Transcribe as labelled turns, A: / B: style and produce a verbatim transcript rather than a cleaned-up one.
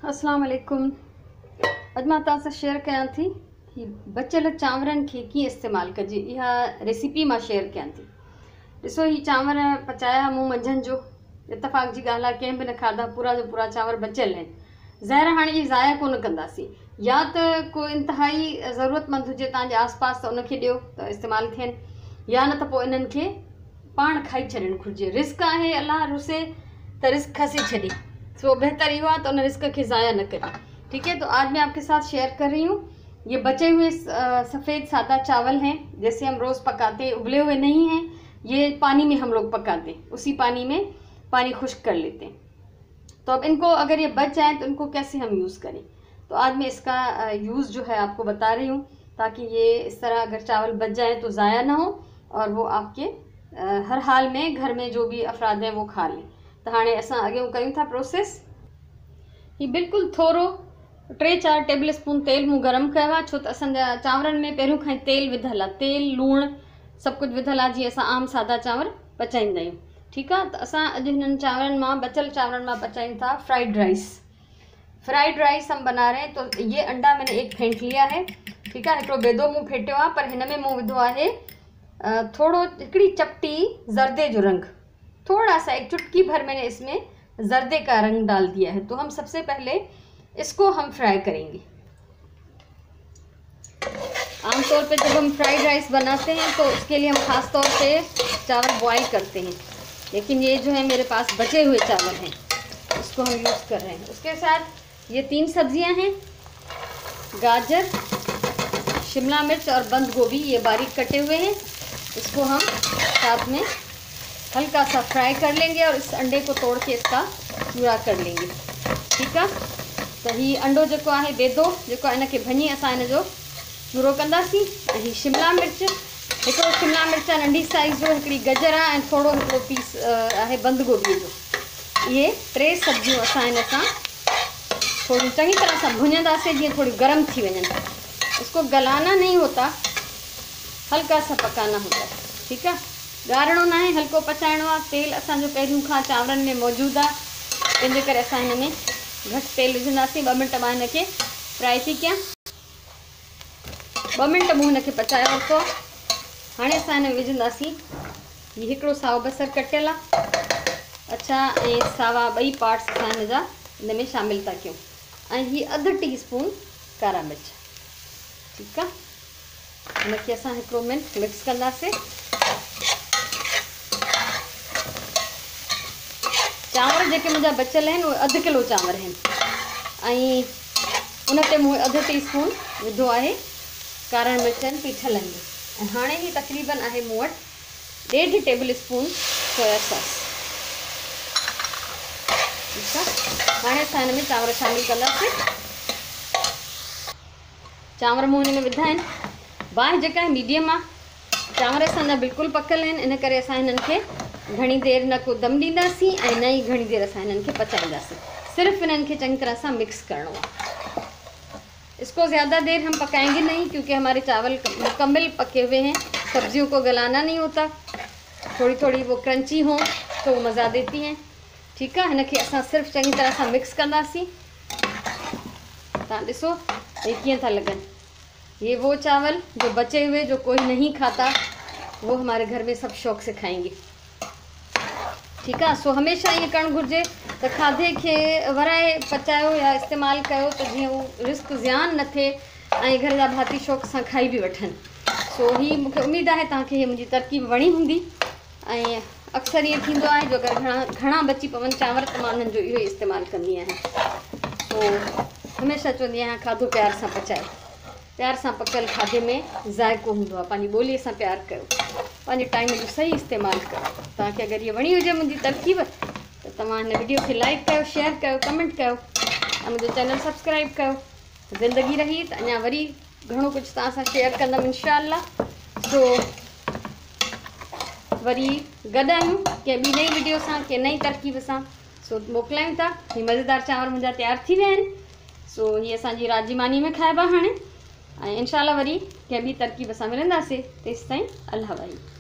A: अस्सलाम वालेकुम। अॼु मां तव्हां सां शेयर कयां थी कि बचियल चांवरनि खे कीअं इस्तेमालु कजे। इहा रेसिपी मां शेयर कयां थी। ॾिसो, ही चांवर पचाया मूं मंझंदि जो, इतफ़ाक़ जी ॻाल्हि आहे, कंहिं बि न खाधा, पूरा जो पूरा चांवर बचियल आहिनि। ज़ाहिर हाणे इहे ज़ाया कोन कंदासीं, या त कोई इंतिहाई ज़रूरतमंद हुजे तव्हांजे आसपास त उनखे ॾियो त इस्तेमालु थियनि, या न त पोइ इन्हनि खे पाण खाई छॾणु घुरिजे। रिस्क आहे, अलाह रुसे तो रिस्क खसे छॾे, सो बेहतर इहो आहे तो उन रिस्क के ज़ाया न करें। ठीक है, तो आज मैं आपके साथ शेयर कर रही हूँ। ये बचे हुए सफ़ेद सादा चावल हैं, जैसे हम रोज़ पकाते हैं, उबले हुए नहीं हैं। ये पानी में हम लोग पकाते हैं, उसी पानी में पानी खुश्क कर लेते हैं। तो अब इनको अगर ये बच जाए तो इनको कैसे हम यूज़ करें, तो आज मैं इसका यूज़ जो है आपको बता रही हूँ, ताकि ये इस तरह अगर चावल बच जाए तो ज़ाया ना हो और वो आपके हर हाल में घर में जो भी अफराद हैं वो खा लें। तो हाँ असां अॻियों कयूं था प्रोसेस। ही बिल्कुलु थोरो टे चार टेबल स्पून तेल मूं गरम कयो आहे, छो त असांजा चांवरनि में पहिरियों खां ई तेल विधल आहे, तेल लूणु सभु कुझु विधल आहे, जीअं असां आम सादा चांवर पचाईंदा आहियूं। ठीकु आहे, त असां अॼु हिननि चांवरनि मां बचियल चांवरनि मां पचायूं था फ्राइड राइस। फ्राइड राइस हम बना रहे हैं, तो ये अंडा मैंने एक फेंट लिया है। ठीकु आहे, हिकिड़ो बेदो मूं फेटियो आहे, पर हिन में मूं विधो आहे थोड़ो हिकिड़ी चपटी जर्दे जो रंग, थोड़ा सा एक चुटकी भर मैंने इसमें जर्दे का रंग डाल दिया है। तो हम सबसे पहले इसको हम फ्राई करेंगे। आमतौर पे जब हम फ्राइड राइस बनाते हैं तो उसके लिए हम ख़ास तौर पे चावल बॉईल करते हैं, लेकिन ये जो है मेरे पास बचे हुए चावल हैं, इसको हम यूज़ कर रहे हैं। उसके साथ ये तीन सब्जियां हैं, गाजर, शिमला मिर्च और बंद गोभी, ये बारीक कटे हुए हैं। इसको हम साथ में हल्का सा फ्राई कर लेंगे और इस अंडे को तोड़ के इसका चूरा कर लेंगे। ठीक है, तो ही अंडो जो है बेदो जो इनके भञी असां इन जो चूरो कंदासीं। ही शिमला मिर्च, हिकिड़ो शिमला मिर्च नंढी साइज़ जो, हिकिड़ी गजर आहे, ऐं थोड़ो हिकिड़ो पीस आहे बंद गोभी जो। ये टे सब्जियूं असां इन सां थोड़ी चंगी तरह से भुञंदासीं, जीअं थोड़ी गर्म थी वञनि। इसको गलाना नहीं होता, हल्का सा पकाना होता है। ठीक है, ॻाढ़णो ना है, हल्को पचाइणो आहे। तेल असांजो पहिरियों खां चांवरनि में मौजूदु आहे, तंहिंजे करे असां हिन में घटि तेल विझंदासीं। ॿ मिंट मां हिनखे फ्राई थी कयां, ॿ मिंट मूं हिनखे पचाए वरितो। हाणे असां हिन में विझंदासीं हीउ हिकिड़ो साओ बसर कटियल आहे, अच्छा, ऐं सावा ॿई पार्ट्स असां हिन जा हिन में शामिलु था कयूं, ऐं हीअ अधु टी स्पून कारा मिर्च। ठीकु आहे, हिनखे असां हिकिड़ो मिनट मिक्स कंदासीं। चांवर जेके मुंहिंजा बचियल आहिनि उहे अधु किलो चांवर आहिनि, ऐं उन ते मूं अधु टी स्पून विधो आहे कारा मिर्चनि पीठल में। ऐं हाणे ही तक़रीबन आहे मूं वटि ॾेढ टेबल स्पून सोया सॉस। ठीकु आहे, हाणे असां हिन में चांवर शामिलु कंदासीं। चांवर मूं हिन में विधा आहिनि, बाहि जेका आहे मीडियम आहे, चांवर असांजा बिल्कुलु पकियल आहिनि, इन करे असां हिननि खे घणी देर न को दम ॾींदासीं ऐं न ई घणी देर असां हिननि खे पचाईंदासीं। सिर्फ़ इन्हनि खे चङी तरह सां मिक्स करणो आहे। इसको ज़्यादा देर हम पकाएंगे नहीं, क्योंकि हमारे चावल मुकम्मल पके हुए हैं। सब्जियों को गलाना नहीं होता, थोड़ी थोड़ी वो क्रंची हों तो वो मज़ा देती हैं। ठीक है, हिनखे असां सिर्फ़ चङी तरह सां मिक्स कंदासीं। तव्हां ॾिसो ये कीअं था लॻनि। ये वो चावल जो बचे हुए, जो कोई नहीं खाता, वो हमारे घर में सब शौक़ से खाएंगे। ठीक है, सो हमेशा ये करणु घुरिजे त खाधे खे वराए पचायो या इस्तेमालु कयो, त जीअं उहो रिस्क ज़ियान न थिए ऐं घर जा भाती शौक़ सां खाई बि वठनि। सो ही मूंखे उमेदु आहे तव्हांखे हीअ मुंहिंजी तरकीब वणी हूंदी, ऐं अक्सर ईअं थींदो आहे जो अगरि घणा घणा बची पवनि चांवर, त मां उन्हनि जो इहो ई इस्तेमालु कंदी आहियां। सो हमेशह चवंदी आहियां खाधो प्यार सां पचायो, प्यार सां पकियल खाधे में ज़ाइक़ो हूंदो आहे। पंहिंजी ॿोलीअ सां प्यारु कयो, पंहिंजे टाइम जो सही इस्तेमालु कयो। तव्हांखे अगरि इहा वणी हुजे मुंहिंजी तरकीब, त तव्हां हिन वीडियो खे लाइक कयो, शेयर कयो, कमेंट कयो, ऐं मुंहिंजो चैनल सब्सक्राइब कयो। ज़िंदगी रही त अञा वरी घणो कुझु तव्हां सां शेयर कंदमि इंशाअल्लाह। सो वरी गॾु आहियूं कंहिं ॿी नई वीडियो सां, कंहिं नई तरकीब सां। सो मोकिलायूं था। ही मज़ेदार चांवर मुंहिंजा तयारु थी विया आहिनि। सो हीअ असांजी रात जी मानी में खाइबा हाणे, ऐं इंशाअल्लाह वरी कंहिं ॿी तरकीब सां मिलंदासीं। तेसिताईं अल्लाह वाही।